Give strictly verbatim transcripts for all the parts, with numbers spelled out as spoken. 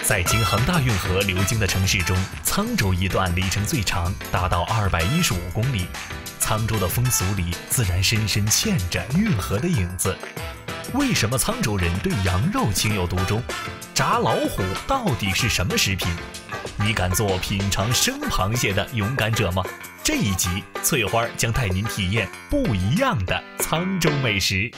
在京杭大运河流经的城市中，沧州一段里程最长，达到二百一十五公里。沧州的风俗里，自然深深嵌着运河的影子。为什么沧州人对羊肉情有独钟？炸老虎到底是什么食品？你敢做品尝生螃蟹的勇敢者吗？这一集，翠花将带您体验不一样的沧州美食。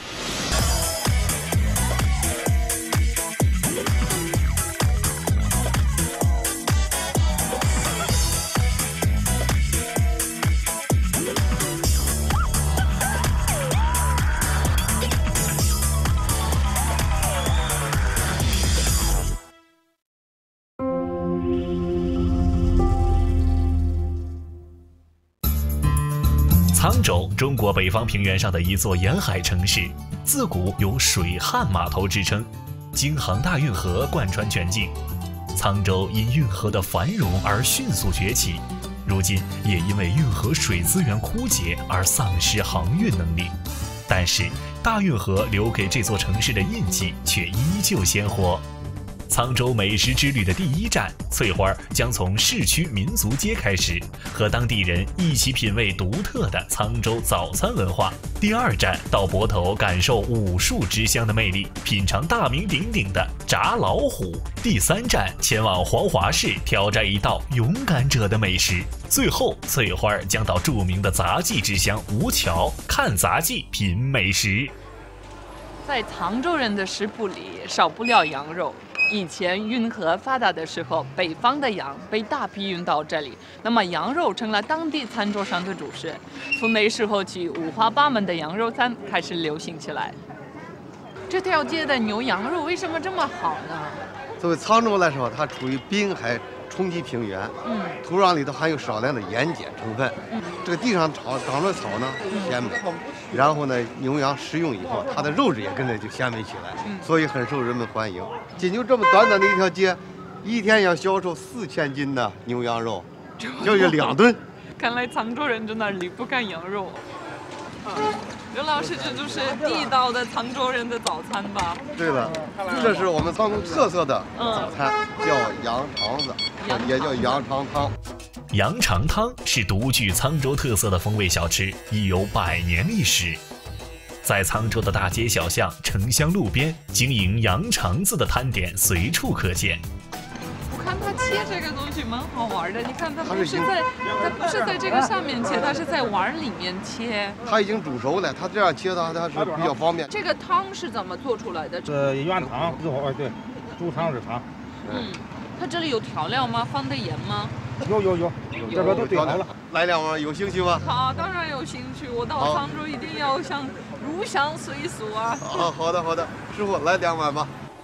沧州，中国北方平原上的一座沿海城市，自古有水旱码头之称，京杭大运河贯穿全境。沧州因运河的繁荣而迅速崛起，如今也因为运河水资源枯竭而丧失航运能力。但是，大运河留给这座城市的印记却依旧鲜活。沧州美食之旅的第一站，翠花将从市区民族街开始，和当地人一起品味独特的沧州早餐文化。第二站，到泊头感受武术之乡的魅力，品尝大名鼎鼎的炸老虎。第三站，前往黄华市挑战一道勇敢者的美食。最后，翠花将到著名的杂技之乡吴桥看杂技品美食。 在沧州人的食谱里少不了羊肉。以前运河发达的时候，北方的羊被大批运到这里，那么羊肉成了当地餐桌上的主食。从那时候起，五花八门的羊肉餐开始流行起来。这条街的牛羊肉为什么这么好呢？ 作为沧州来说，它处于滨海冲积平原，嗯，土壤里头含有少量的盐碱成分，嗯，这个地上长长着草呢，鲜美，嗯，然后呢，牛羊食用以后，它的肉质也跟着就鲜美起来，嗯，所以很受人们欢迎。仅就这么短短的一条街，一天要销售四千斤的牛羊肉，就是两吨。 看来沧州人真的离不开羊肉。刘老师，这就是地道的沧州人的早餐吧？ 对了，这是我们沧州特色的早餐，嗯，叫羊肠子，也叫羊肠汤。 羊肠汤是独具沧州特色的风味小吃，已有百年历史。在沧州的大街小巷、城乡路边，经营羊肠子的摊点随处可见。 我看他切这个东西蛮好玩的，你看他不是在，他不是在这个上面切，他是在碗里面切。 它已经煮熟了，它这样切的话，它是比较方便。 这个汤是怎么做出来的？ 这原汤，哦对，猪肠是汤。 嗯，它这里有调料吗？放的盐吗？ 有有有，这边都对好了。 来两碗，有兴趣吗？ 好，当然有兴趣。我到沧州一定要像入乡随俗啊。 好，好的好的，师傅来两碗吧。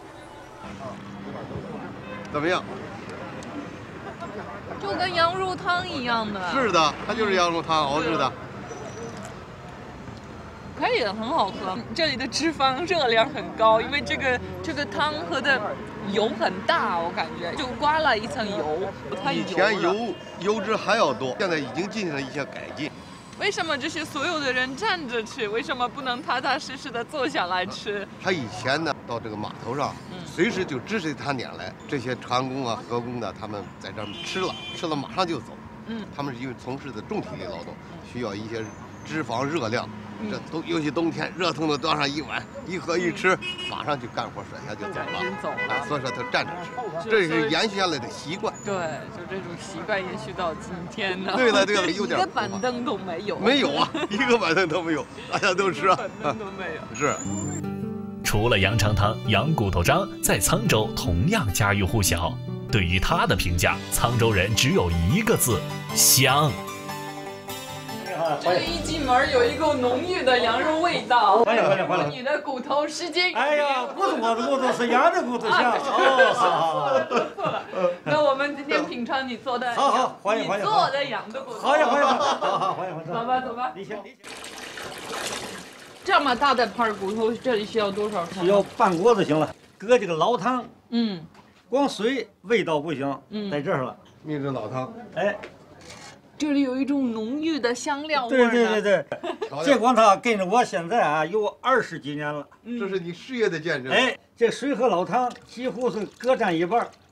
怎么样？ 就跟羊肉汤一样的。 是的，它就是羊肉汤熬制的。 可以，很好喝。这里的脂肪热量很高，因为这个这个汤喝的油很大，我感觉就刮了一层油。它以前油油脂还要多，现在已经进行了一些改进。 为什么这些所有的人站着吃？为什么不能踏踏实实的坐下来吃？ 他以前呢，到这个码头上，嗯，随时就支持摊点来，这些船工啊、河工的，他们在这儿吃了，吃了马上就走。嗯，他们是因为从事的重体力劳动，需要一些脂肪热量。这冬尤其冬天，热腾腾端上一碗，一喝一吃，马上就干活甩下就走了。 走了， 所以说他站着吃，这是延续下来的习惯。 对，就这种习惯延续到今天呢。 对了对了，有点一个板凳都没有。 没有啊，一个板凳都没有，大家都吃啊。 板凳都没有。 是。 除了羊肠汤，羊骨头章在沧州同样家喻户晓。对于它的评价，沧州人只有一个字：香。 这个一进门有一股浓郁的羊肉味道。 欢迎欢迎欢迎！ 你的骨头十斤。 哎呀，不是我的骨头，是羊的骨头香。哦，好好。 错了。那我们今天品尝你做的。 好好，欢迎欢迎。 你做的羊的骨头。 欢迎欢迎。好好欢迎欢迎。 走吧走吧。 你先。 这么大的盘骨头，这里需要多少汤？ 需要半锅子行了。搁这个老汤， 嗯， 光水味道不行，嗯，在这儿了。 秘制老汤， 哎。 这里有一种浓郁的香料味。 对对对对，这光它跟着我现在啊有二十几年了。 这是你事业的见证。 哎，这水和老汤几乎是各占一半。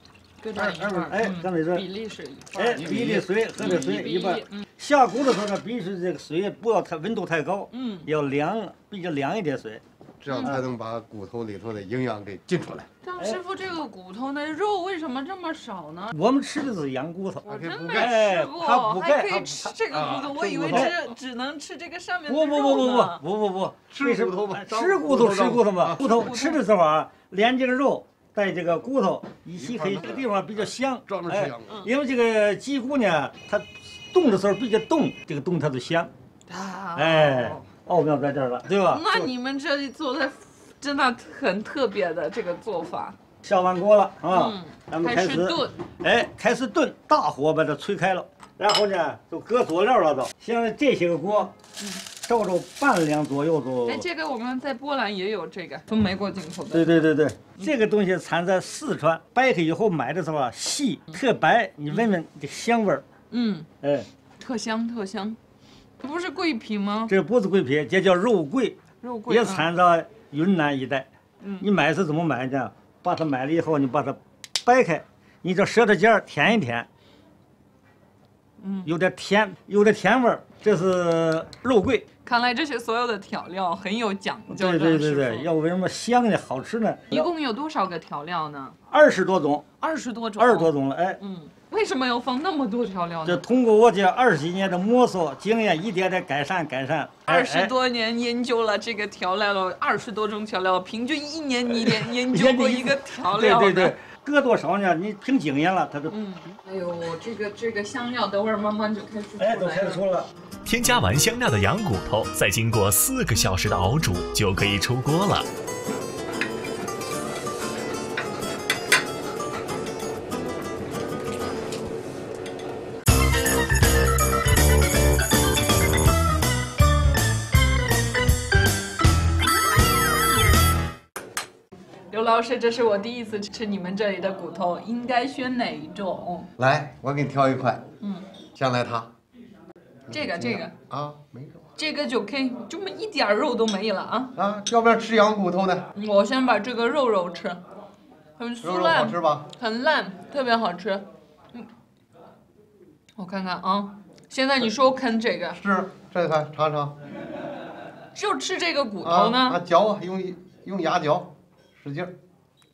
搁这一块儿， 哎，刚才说， 比例是一块哎，比例水和这水一半。 嗯， 下锅的时候呢，必须这个水不要太温度太高， 嗯， 要凉，比较凉一点水， 这样才能把骨头里头的营养给进出来。 张师傅，这个骨头的肉为什么这么少呢？ 我们吃的是羊骨头， 我真没哎吃过， 它补钙还可以吃这个骨头，我以为只只能吃这个上面的不不不不肉呢。 不不不不， 吃骨头嘛， 吃骨头吃骨头嘛，骨头吃的时候啊，连这个肉带这个骨头一起可以，这个地方比较香。 专门吃羊哎，因为这个鸡骨呢，它冻的时候比较冻，这个冻它就香。 啊， 哎，奥妙在这儿了，对吧？ 那你们这里做的真的很特别的这个做法。 下完锅了啊， 嗯， 咱们开始始炖。 哎，开始炖，大火把它吹开了，然后呢就搁佐料了都。现在这些个锅，照着半两左右就。 哎，这个我们在波兰也有这个，从美国进口的。 对对对对，这个东西产在四川，掰开以后买的时候啊细特白，你闻闻这香味儿。 嗯， 哎， 特香特香。这不是桂皮吗？ 这不是桂皮，这叫肉桂， 肉桂。 也产在云南一带。 嗯， 你买是怎么买呢？把它买了以后，你把它掰开，你这舌头尖儿舔一舔， 嗯， 有点甜，有点甜味儿。这是肉桂。 看来这些所有的调料很有讲究。 对对对对，要为什么香呢？好吃呢？ 一共有多少个调料呢？ 二十多种。 二十多种。 二十多种了，哎。 嗯，为什么要放那么多调料呢？ 这通过我这二十几年的摸索经验，一点点改善改善。 二十多年研究了这个调料了，二十多种调料，平均一年你研研究过一个调料。 对对对，搁多少呢？你凭经验了，它就。 嗯。哎呦，这个这个香料，等会儿慢慢就开始出来了。 哎，都开始出了。 添加完香料的羊骨头，再经过四个小时的熬煮，就可以出锅了。 刘老师，这是我第一次吃你们这里的骨头，应该选哪一种？ 来，我给你挑一块。 嗯， 先来它。 这个这个啊，没有。 这个就可以，这么一点肉都没了啊！ 啊，要不要吃羊骨头呢？ 我先把这个肉肉吃，很酥烂， 肉肉好吃吧？ 很烂，特别好吃。嗯，我看看啊，现在你说啃这个， 是，这看尝尝。 就吃这个骨头呢？ 啊，嚼啊，用用牙嚼，使劲儿。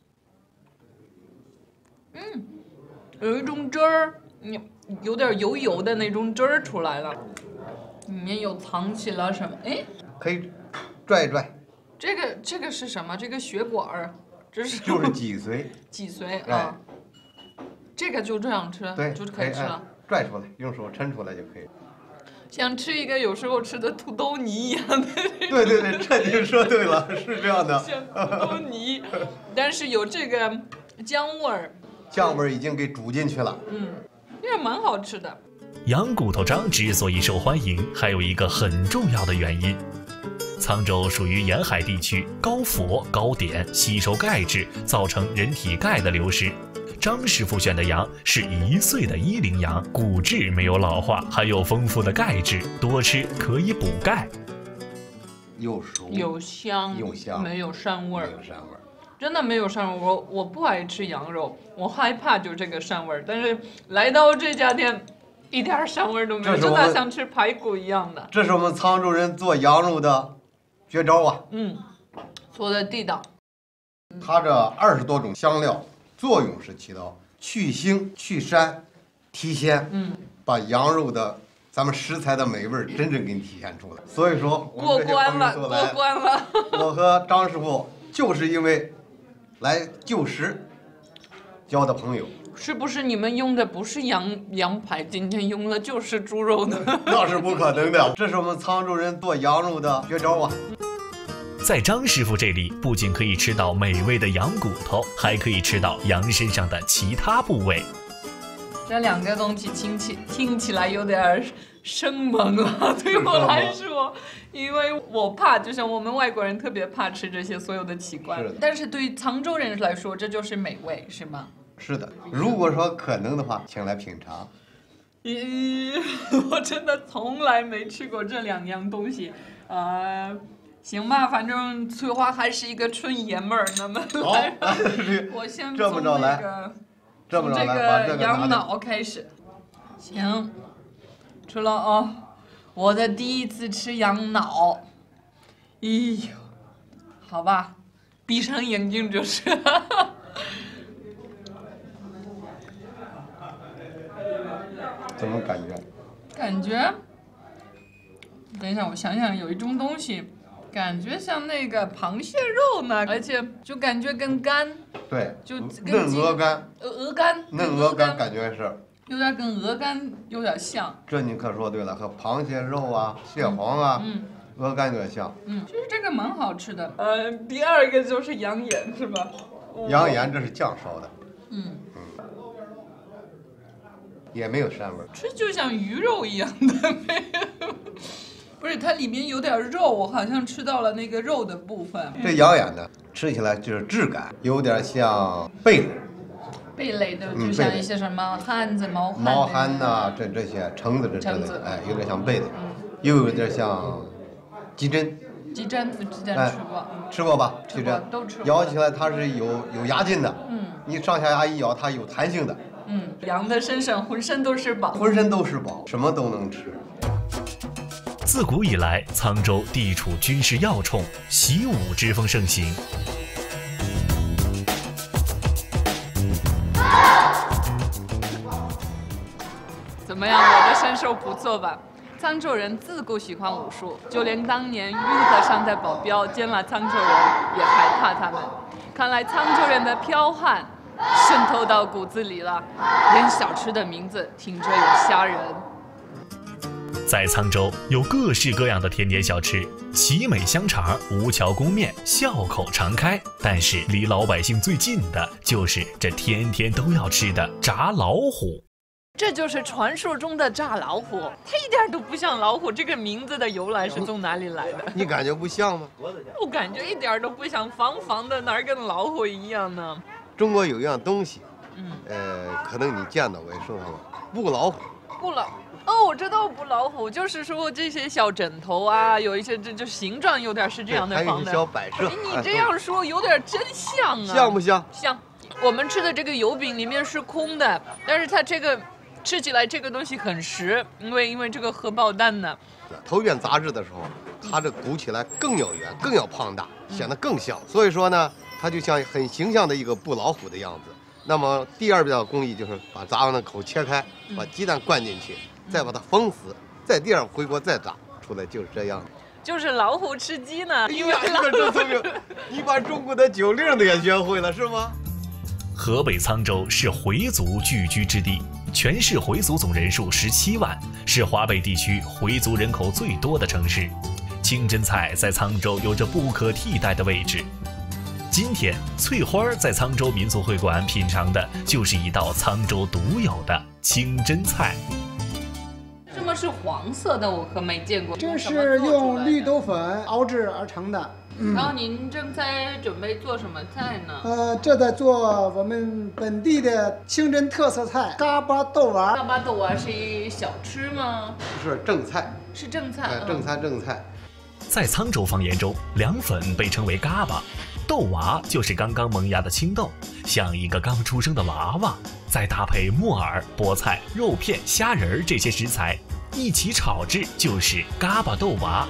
嗯，有一种汁儿，你有点油油的那种汁儿出来了。里面有藏起了什么？哎， 可以拽一拽。 这个这个是什么？这个血管儿，这是就是脊髓。 脊髓啊。这个就这样吃， 对， 就可以吃了。 拽出来，用手抻出来就可以。 像吃一个有时候吃的土豆泥一样的。 对对对，这你说对了，是这样的。 像土豆泥，但是有这个姜味儿。 酱味儿已经给煮进去了。 嗯，这个蛮好吃的。 羊骨头章之所以受欢迎，还有一个很重要的原因。沧州属于沿海地区，高砸、高碘吸收钙质，造成人体钙的流失。张师傅选的羊是一岁的一龄羊，骨质没有老化，含有丰富的钙质，多吃可以补钙。 又熟有香， 又香， 没有膻味儿， 没有膻味儿， 真的没有膻味儿。我我不爱吃羊肉，我害怕就这个膻味儿。但是来到这家店，一点膻味儿都没有，真的像吃排骨一样的。 这是我们沧州人做羊肉的绝招啊！ 嗯，做的地道。 它这二十多种香料作用是起到去腥、去膻、提鲜， 嗯， 把羊肉的咱们食材的美味真正给你体现出来。所以说， 过关了，过关了。 我和张师傅就是因为来就食交的朋友。 是不是你们用的不是羊羊排，今天用的就是猪肉呢？ 那是不可能的，这是我们沧州人做羊肉的绝招啊！ 在张师傅这里，不仅可以吃到美味的羊骨头，还可以吃到羊身上的其他部位。 这两个东西听起听起来有点生猛了，对我来说，因为我怕，就像我们外国人特别怕吃这些所有的奇怪， 是但是对于沧州人来说，这就是美味，是吗？ 是的，如果说可能的话，请来品尝。 咦，我真的从来没吃过这两样东西，呃，行吧，反正翠花还是一个纯爷们儿，那么来，我先从那个这么从这着来把这个羊个拿脑开始。行，吃了啊、我的第一次吃羊脑。哎呦，好吧，闭上眼睛就是。 怎么感觉？ 感觉，等一下，我想想，有一种东西，感觉像那个螃蟹肉呢，而且就感觉跟肝， 对， 就跟嫩鸡鹅肝， 鹅鹅肝， 嫩鹅肝感觉是。 有点跟鹅肝有点像。 这你可说对了，和螃蟹肉啊、蟹黄啊、 嗯鹅肝有点像。 嗯，其实这个蛮好吃的。呃，第二个就是羊眼是吧？ 羊眼这是酱烧的， 嗯， 也没有膻味儿。 吃就像鱼肉一样的，没有。不是，它里面有点肉，我好像吃到了那个肉的部分。 这羊眼呢，吃起来就是质感，有点像贝类。 贝类的， 嗯就像一些什么汉子、毛汉、 毛蚶呐，这这些橙子这之类橙子的，哎，有点像贝类，又有点像鸡胗。 鸡胗子之前哎吃过， 吃过吧？ 吃过鸡胗都吃过咬起来它是有有牙劲的， 嗯你上下牙一咬，它有弹性的， 嗯，羊的身上浑身都是宝。 浑身都是宝，什么都能吃。 自古以来，沧州地处军事要冲，习武之风盛行。 怎么样，我的身手不错吧？沧州人自古喜欢武术，就连当年运河上的保镖见了沧州人也害怕他们。看来沧州人的剽悍渗透到骨子里了，连小吃的名字听着有吓人。 在沧州有各式各样的甜点小吃，奇美香肠、吴桥宫面笑口常开。但是离老百姓最近的就是这天天都要吃的炸老虎。 这就是传说中的炸老虎，它一点都不像老虎。这个名字的由来是从哪里来的？ 你感觉不像吗？ 我感觉一点都不像，方方的，哪儿跟老虎一样呢？ 中国有一样东西， 嗯， 呃，可能你见到过，生活过，布老虎。 不老哦，我知道不老虎，就是说这些小枕头啊，有一些这就形状有点是这样的方的。 还有一些小摆设。 哎，你这样说有点真像啊。 像不像？ 像。我们吃的这个油饼里面是空的，但是它这个吃起来这个东西很实，因为因为这个荷包蛋呢。 头卷杂志的时候，它这鼓起来更要圆，更要胖大，显得更像。所以说呢，它就像很形象的一个布老虎的样子。那么第二道工艺就是把炸完的口切开，把鸡蛋灌进去，再把它封死，再第二回锅再炸出来，就是这样。 就是老虎吃鸡呢，因为哎呀，你可真聪明，你把中国的酒令都也学会了是吗？ 河北沧州是回族聚居之地，全市回族总人数十七万，是华北地区回族人口最多的城市。清真菜在沧州有着不可替代的位置。今天，翠花在沧州民俗会馆品尝的就是一道沧州独有的清真菜。 什么是黄色的？我可没见过。 这是用绿豆粉熬制而成的。 嗯、然后您正在准备做什么菜呢？ 呃，这在做我们本地的清真特色菜——嘎巴豆娃。 嘎巴豆娃是一小吃吗？ 是正菜， 是正菜。 哎，正菜正菜。 在沧州方言中，凉粉被称为嘎巴，豆娃就是刚刚萌芽的青豆，像一个刚出生的娃娃，再搭配木耳、菠菜、肉片、虾仁这些食材一起炒制，就是嘎巴豆娃。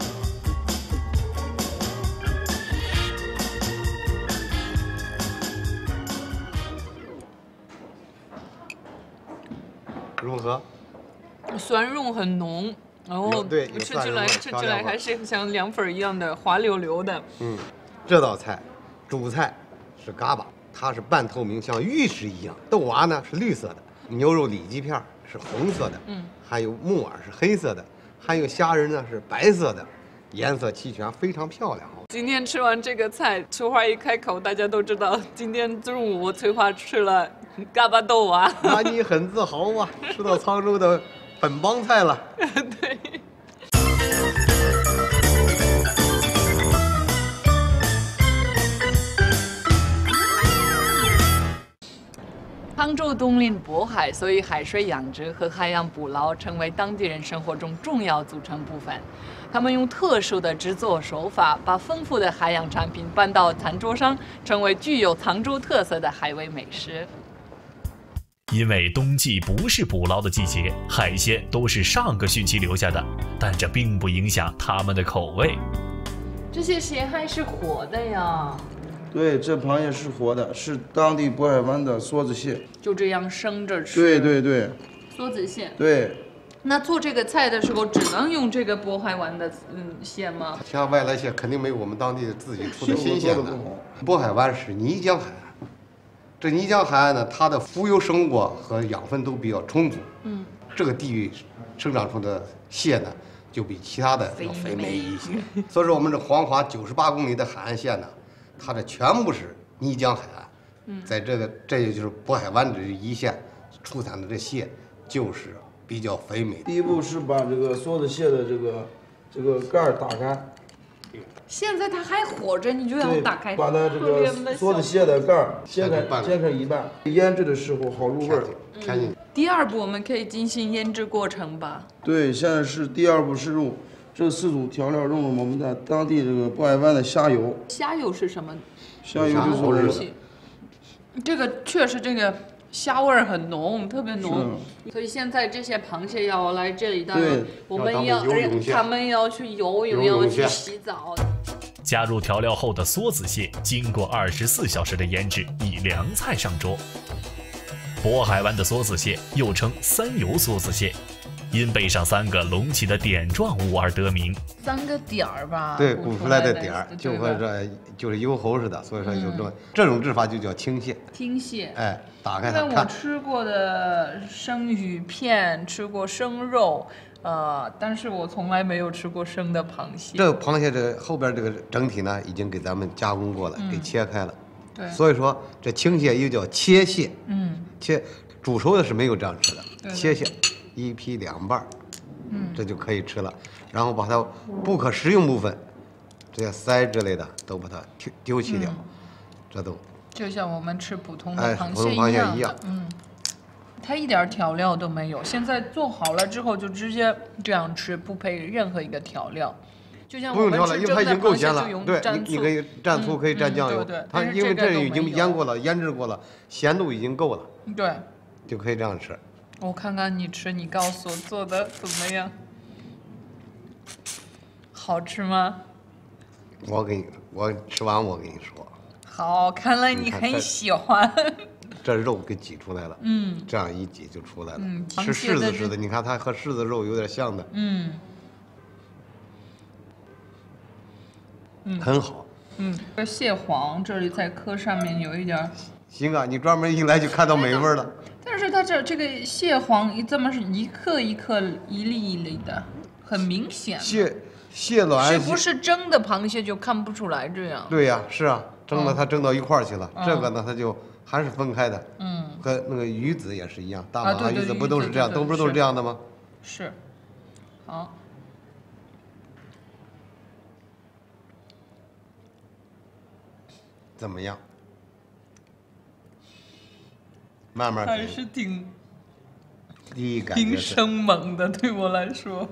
如何？ 酸润很浓，然后对， 吃起来吃起来还是像凉粉一样的滑溜溜的。 嗯，这道菜主菜是嘎巴，它是半透明，像玉石一样。豆娃呢是绿色的，牛肉里脊片是红色的，嗯，还有木耳是黑色的，还有虾仁呢是白色的，颜色齐全，非常漂亮。 今天吃完这个菜，翠花一开口，大家都知道今天中午翠花吃了嘎巴豆娃。 那你很自豪啊，吃到沧州的本帮菜了。 对。沧州东临渤海，所以海水养殖和海洋捕捞成为当地人生活中重要组成部分。他们用特殊的制作手法，把丰富的海洋产品搬到餐桌上，成为具有沧州特色的海味美食。 因为冬季不是捕捞的季节，海鲜都是上个汛期留下的，但这并不影响它们的口味。 这些蟹还是活的呀？ 对，这螃蟹是活的，是当地渤海湾的梭子蟹。 就这样生着吃。 对对对。 梭子蟹。 对。 那做这个菜的时候，只能用这个渤海湾的嗯蟹吗？ 像外来蟹肯定没有我们当地自己出的新鲜的。渤海湾是泥浆海岸。这泥浆海岸呢，它的浮游生物和养分都比较充足。嗯，这个地域生长出的蟹呢，就比其他的要肥美一些。所以说，我们这黄华九十八公里的海岸线呢，它的全部是泥浆海岸。嗯，在这个这也就是渤海湾这一线出产的这蟹，就是比较肥美。 第一步是把这个梭子蟹的这个这个盖儿打开。 现在它还活着，你就要打开， 把它这个梭子蟹的盖儿掀开，掀开一半，腌制的时候好入味儿。 嗯。第二步我们可以进行腌制过程吧？对， 现在是第二步是用这四种调料，用了我们在当地这个渤海湾的虾油。 虾油是什么？ 虾油就是。 这个确实这个虾味儿很浓，特别浓。所以现在这些螃蟹要来这里的，我们要他们要去游泳，要去洗澡。 加入调料后的梭子蟹，经过二十四小时的腌制，以凉菜上桌。渤海湾的梭子蟹又称三油梭子蟹，因背上三个隆起的点状物而得名。 三个点儿吧？ 对，鼓出来的点儿，就和这就是油猴似的，所以说有这种这种制法就叫听蟹。 听蟹， 哎，打开它看。 因为我吃过的生鱼片，吃过生肉。呃，但是我从来没有吃过生的螃蟹。 这个螃蟹这个后边这个整体呢，已经给咱们加工过了，嗯、给切开了。 对。 所以说这青蟹又叫切蟹。 嗯。 切煮熟的是没有这样吃的，切蟹一劈两半， 嗯， 这就可以吃了。然后把它不可食用部分，这些鳃之类的都把它丢丢弃掉，嗯、这都就像我们吃普通的螃蟹一样。哎、螃蟹一样。 嗯。它一点调料都没有，现在做好了之后就直接这样吃，不配任何一个调料，就像我们吃蒸的螃蟹就用蘸醋，你可以蘸醋，可以蘸酱油， 对对， 它因为这已经腌过了、腌制过了，咸度已经够了， 对， 就可以这样吃。 我看看你吃，你告诉我做的怎么样？好吃吗？ 我给你，我吃完我跟你说。 好，看来你很喜欢。 这肉给挤出来了， 嗯， 这样一挤就出来了， 嗯， 吃柿子似的，你看它和柿子肉有点像的， 嗯， 嗯，很好， 嗯，这蟹黄这里在壳上面有一点， 行啊，你专门一来就看到美味了。 但是它这这个蟹黄怎么是一颗一颗、一粒一粒的，很明显。 蟹蟹卵是不是蒸的螃蟹就看不出来这样？ 对呀，是啊，蒸的它蒸到一块儿去了，这个呢它就。还是分开的， 嗯， 和那个鱼子也是一样，大马鱼子不都是这样，都不是都是这样的吗？ 是，好， 怎么样？慢慢还是挺， 第一感觉挺生猛的，对我来说，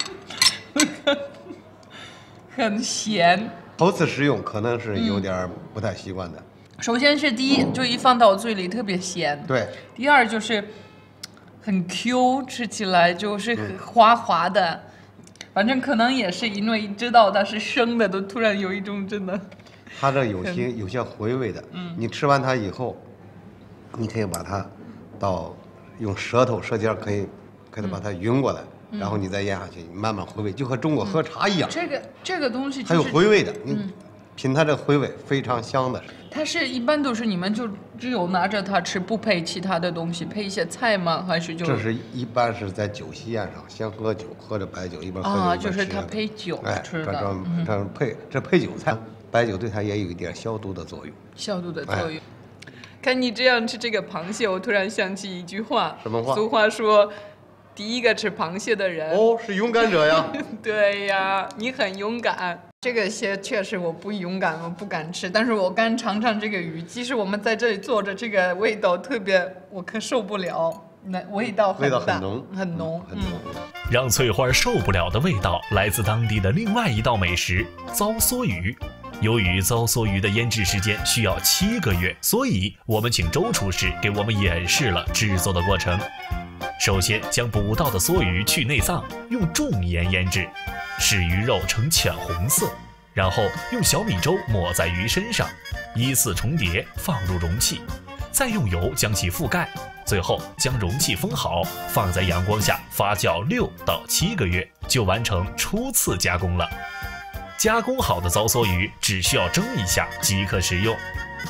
很咸。 头次食用可能是有点不太习惯的。嗯首先是第一，就一放到嘴里特别咸。 对。 第二就是很 Q， 吃起来就是很滑滑的。嗯、反正可能也是因为知道它是生的，都突然有一种真的。 它这有些有些回味的。嗯。你吃完它以后，你可以把它到用舌头舌尖可以可以把它匀过来，嗯、然后你再咽下去，慢慢回味，就和中国喝茶一样。 嗯、这个这个东西、就是、 还有回味的，你。嗯品它这回味非常香的， 它是一般都是你们就只有拿着它吃，不配其他的东西，配一些菜吗？还是就这是一般是在酒席宴上，先喝酒，喝着白酒，一边喝酒啊，就是它配酒吃的， 哎，这这配这配酒菜，白酒对它也有一点消毒的作用， 消毒的作用。哎、看你这样吃这个螃蟹，我突然想起一句话， 什么话？ 俗话说。第一个吃螃蟹的人哦，是勇敢者呀！ 对呀，你很勇敢。这个蟹确实我不勇敢，我不敢吃。但是我刚尝尝这个鱼，即使我们在这里坐着，这个味道特别，我可受不了。那味道很大， 味道很浓， 很浓， 很浓。 嗯、 让翠花受不了的味道来自当地的另外一道美食——糟梭鱼。 由于糟梭鱼的腌制时间需要七个月，所以我们请周厨师给我们演示了制作的过程。首先将捕到的梭鱼去内脏，用重盐腌制，使鱼肉呈浅红色，然后用小米粥抹在鱼身上，依次重叠放入容器，再用油将其覆盖，最后将容器封好，放在阳光下发酵六到七个月，就完成初次加工了。加工好的糟梭鱼只需要蒸一下即可食用。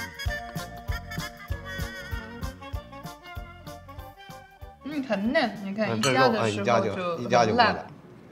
嗯，很嫩，你看嗯一加这肉啊的时候一加就就一加就很烂过来。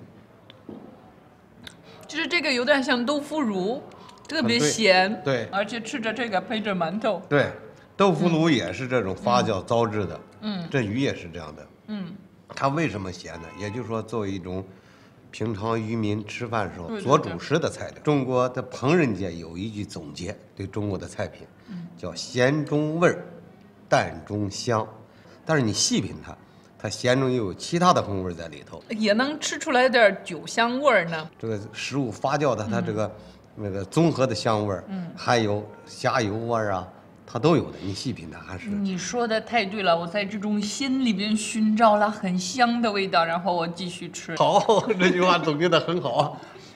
就是这个有点像豆腐乳，特别嗯对咸， 对而且吃着这个配着馒头， 对，豆腐乳也是这种发酵糟制的， 嗯这鱼也是这样的。 嗯， 它为什么咸呢？也就是说，作为一种平常渔民吃饭时候对对做主食的菜料。中国的烹饪界有一句总结，对中国的菜品，叫咸中味儿，淡中香。但是你细品它，它咸中又有其他的风味在里头。 也能吃出来点酒香味儿呢。 这个食物发酵的，它这个、那个综合的香味儿，还有虾油味儿啊，它都有的。你细品它还是。 你说的太对了，我在这种鲜里边寻找了很香的味道，然后我继续吃。 好，这句话总结得很好。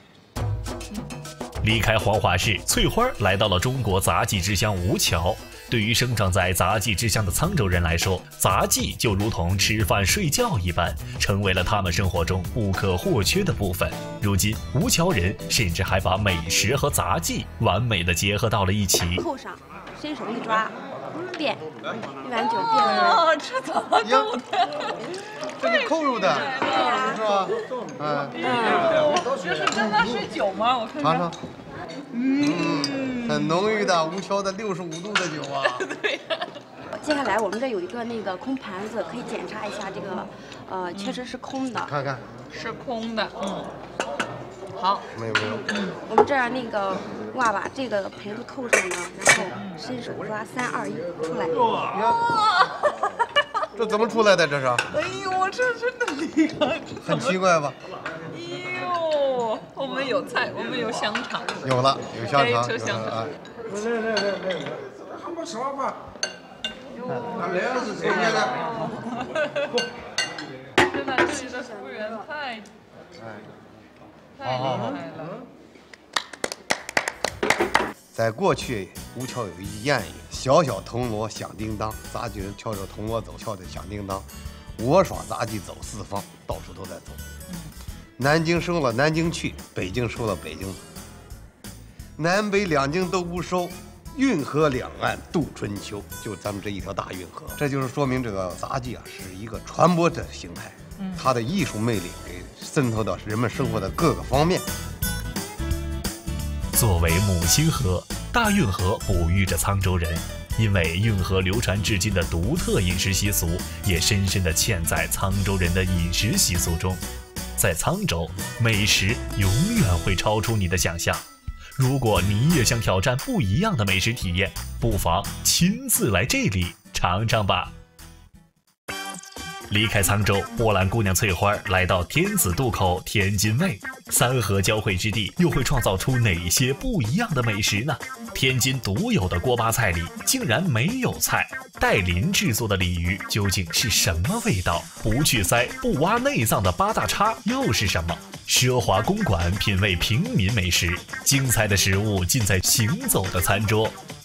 离开黄华市，翠花来到了中国杂技之乡吴桥。对于生长在杂技之乡的沧州人来说，杂技就如同吃饭睡觉一般，成为了他们生活中不可或缺的部分。如今，吴桥人甚至还把美食和杂技完美的结合到了一起。 扣上，伸手一抓，电，一碗酒电了。 哦，这怎么弄的？ 这是扣入的，是吧？嗯， 这是真的是酒吗？我看看。 尝尝。嗯，很浓郁的吴桥的六十五度的酒啊。 对呀。 接下来我们这有一个那个空盘子，可以检查一下这个，呃，确实是空的。 看看， 是空的，嗯。好。 没有没有。 我们这儿那个哇，把这个盆子扣上呢，然后伸手抓，三二一，出来。 这怎么出来的？这是？ 哎呦，这真的厉害！ 很奇怪吧？ 哎呦，我们有菜，我们有香肠。 有了，有香肠。 可以吃香肠。 啊来来来来来，还没烧吧？俺那样是谁家的？ 真的，这里的服务员太太厉害了。 在过去，吴桥有一句谚语：“小小铜锣响叮当。”杂技人敲着铜锣走，敲得响叮当。我耍杂技走四方，到处都在走。南京收了南京去，北京收了北京走。南北两京都不收，运河两岸度春秋。就咱们这一条大运河，这就是说明这个杂技啊是一个传播的形态，它的艺术魅力给渗透到人们生活的各个方面。 作为母亲河，大运河哺育着沧州人，因为运河流传至今的独特饮食习俗，也深深地嵌在沧州人的饮食习俗中。在沧州，美食永远会超出你的想象。如果你也想挑战不一样的美食体验，不妨亲自来这里尝尝吧。离开沧州，波兰姑娘翠花来到天子渡口天津卫，三河交汇之地，又会创造出哪些不一样的美食呢？天津独有的锅巴菜里竟然没有菜，带鳞制作的鲤鱼究竟是什么味道？不去鳃、不挖内脏的八大叉又是什么？奢华公馆品味平民美食，精彩的食物尽在行走的餐桌。